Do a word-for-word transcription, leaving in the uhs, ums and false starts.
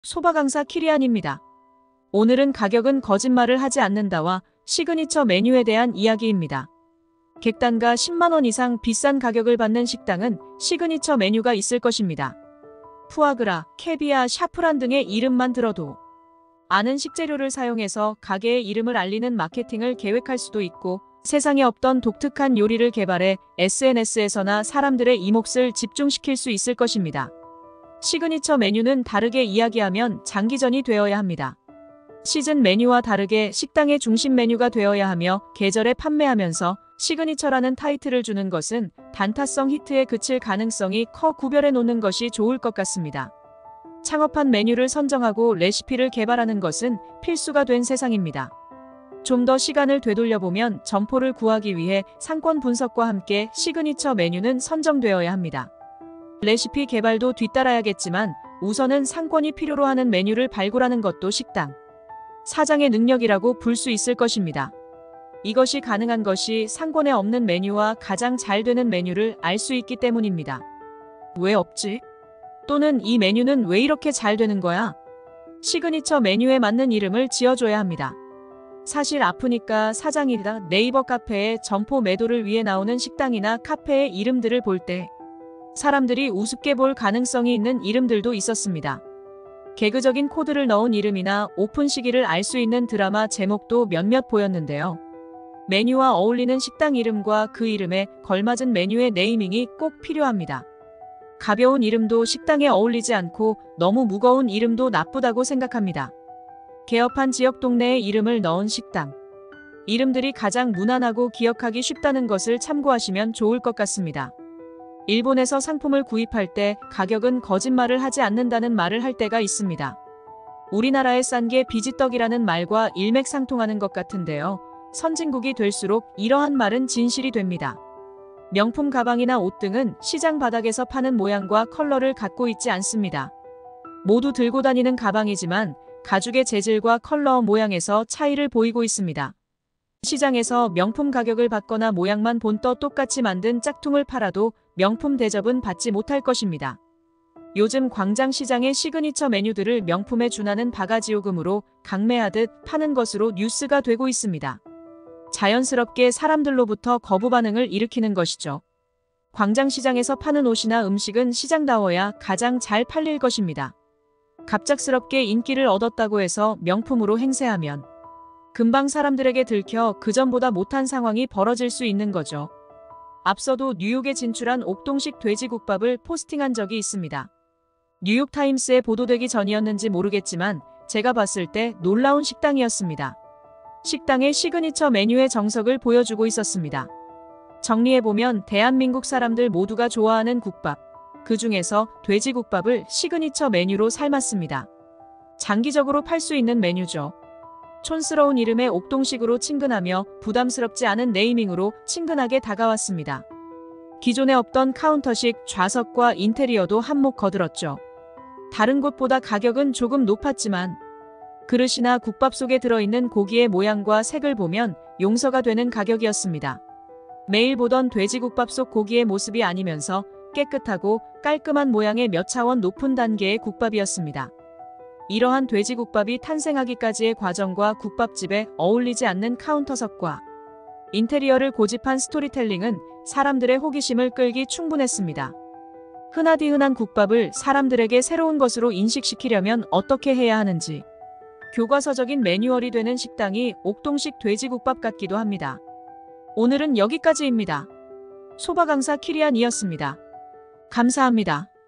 소바 강사 키리안입니다. 오늘은 가격은 거짓말을 하지 않는다와 시그니처 메뉴에 대한 이야기입니다. 객단가 십만 원 이상 비싼 가격을 받는 식당은 시그니처 메뉴가 있을 것입니다. 푸아그라, 캐비아, 샤프란 등의 이름만 들어도 아는 식재료를 사용해서 가게의 이름을 알리는 마케팅을 계획할 수도 있고, 세상에 없던 독특한 요리를 개발해 에스엔에스에서나 사람들의 이목을 집중시킬 수 있을 것입니다. 시그니처 메뉴는 다르게 이야기하면 장기전이 되어야 합니다. 시즌 메뉴와 다르게 식당의 중심 메뉴가 되어야 하며 계절에 판매하면서 시그니처라는 타이틀을 주는 것은 단타성 히트에 그칠 가능성이 커 구별해 놓는 것이 좋을 것 같습니다. 창업한 메뉴를 선정하고 레시피를 개발하는 것은 필수가 된 세상입니다. 좀 더 시간을 되돌려보면 점포를 구하기 위해 상권 분석과 함께 시그니처 메뉴는 선정되어야 합니다. 레시피 개발도 뒤따라야겠지만 우선은 상권이 필요로 하는 메뉴를 발굴하는 것도 식당 사장의 능력이라고 볼 수 있을 것입니다. 이것이 가능한 것이 상권에 없는 메뉴와 가장 잘 되는 메뉴를 알 수 있기 때문입니다. 왜 없지? 또는 이 메뉴는 왜 이렇게 잘 되는 거야? 시그니처 메뉴에 맞는 이름을 지어줘야 합니다. 사실 아프니까 사장이다 네이버 카페에 점포 매도를 위해 나오는 식당이나 카페의 이름들을 볼 때 사람들이 우습게 볼 가능성이 있는 이름들도 있었습니다. 개그적인 코드를 넣은 이름이나 오픈 시기를 알 수 있는 드라마 제목도 몇몇 보였는데요. 메뉴와 어울리는 식당 이름과 그 이름에 걸맞은 메뉴의 네이밍이 꼭 필요합니다. 가벼운 이름도 식당에 어울리지 않고 너무 무거운 이름도 나쁘다고 생각합니다. 개업한 지역 동네에 이름을 넣은 식당. 이름들이 가장 무난하고 기억하기 쉽다는 것을 참고하시면 좋을 것 같습니다. 일본에서 상품을 구입할 때 가격은 거짓말을 하지 않는다는 말을 할 때가 있습니다. 우리나라의 싼 게 비지떡이라는 말과 일맥상통하는 것 같은데요. 선진국이 될수록 이러한 말은 진실이 됩니다. 명품 가방이나 옷 등은 시장 바닥에서 파는 모양과 컬러를 갖고 있지 않습니다. 모두 들고 다니는 가방이지만 가죽의 재질과 컬러 모양에서 차이를 보이고 있습니다. 시장에서 명품 가격을 받거나 모양만 본떠 똑같이 만든 짝퉁을 팔아도 명품 대접은 받지 못할 것입니다. 요즘 광장시장의 시그니처 메뉴들을 명품에 준하는 바가지 요금으로 강매하듯 파는 것으로 뉴스가 되고 있습니다. 자연스럽게 사람들로부터 거부 반응을 일으키는 것이죠. 광장시장에서 파는 옷이나 음식은 시장다워야 가장 잘 팔릴 것입니다. 갑작스럽게 인기를 얻었다고 해서 명품으로 행세하면 금방 사람들에게 들켜 그전보다 못한 상황이 벌어질 수 있는 거죠. 앞서도 뉴욕에 진출한 옥동식 돼지국밥을 포스팅한 적이 있습니다. 뉴욕타임스에 보도되기 전이었는지 모르겠지만 제가 봤을 때 놀라운 식당이었습니다. 식당의 시그니처 메뉴의 정석을 보여주고 있었습니다. 정리해보면 대한민국 사람들 모두가 좋아하는 국밥, 그 중에서 돼지국밥을 시그니처 메뉴로 삶았습니다. 장기적으로 팔 수 있는 메뉴죠. 촌스러운 이름에 옥동식으로 친근하며 부담스럽지 않은 네이밍으로 친근하게 다가왔습니다. 기존에 없던 카운터식 좌석과 인테리어도 한몫 거들었죠. 다른 곳보다 가격은 조금 높았지만 그릇이나 국밥 속에 들어있는 고기의 모양과 색을 보면 용서가 되는 가격이었습니다. 매일 보던 돼지국밥 속 고기의 모습이 아니면서 깨끗하고 깔끔한 모양의 몇 차원 높은 단계의 국밥이었습니다. 이러한 돼지국밥이 탄생하기까지의 과정과 국밥집에 어울리지 않는 카운터석과 인테리어를 고집한 스토리텔링은 사람들의 호기심을 끌기 충분했습니다. 흔하디 흔한 국밥을 사람들에게 새로운 것으로 인식시키려면 어떻게 해야 하는지 교과서적인 매뉴얼이 되는 식당이 옥동식 돼지국밥 같기도 합니다. 오늘은 여기까지입니다. 소바 강사 키리안이었습니다. 감사합니다.